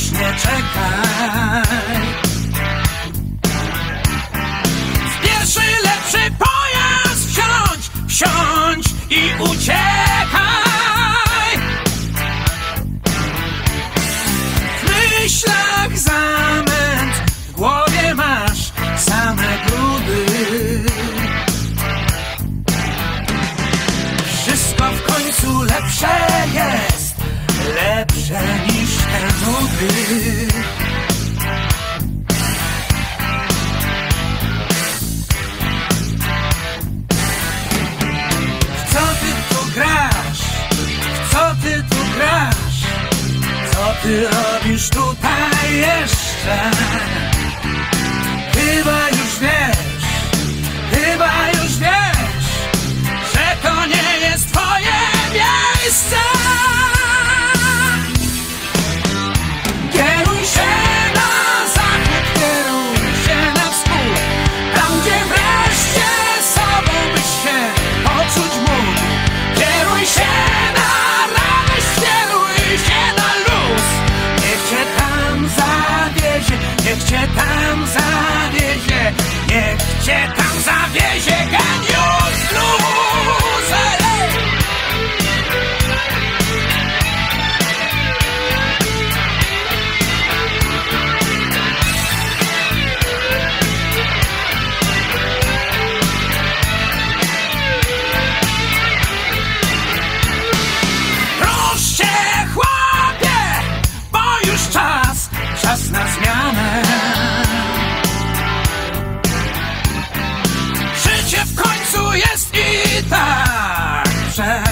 już nie czekaj. W pierwszy lepszy pojazd wsiądź i uciekaj. W myślach zamęt, w głowie masz same brudy. Wszystko w końcu lepsze jest, lepsze niż te nudy. W co ty tu grasz? W co ty tu grasz? Co ty robisz tutaj jeszcze? Chyba już wiesz, że to nie jest twoje miejsce. Kieruj się na zachód, kieruj się na wschód, tam gdzie wreszcie sobą byś się poczuć mógł. Kieruj się na radość, kieruj się na luz. Niech cię tam zawiezie, niech cię tam zawiezie, niech cię tam zawiezie Geniusz Blues. Rusz się, chłopie, bo już czas na zmianę. Życie w końcu jest i tak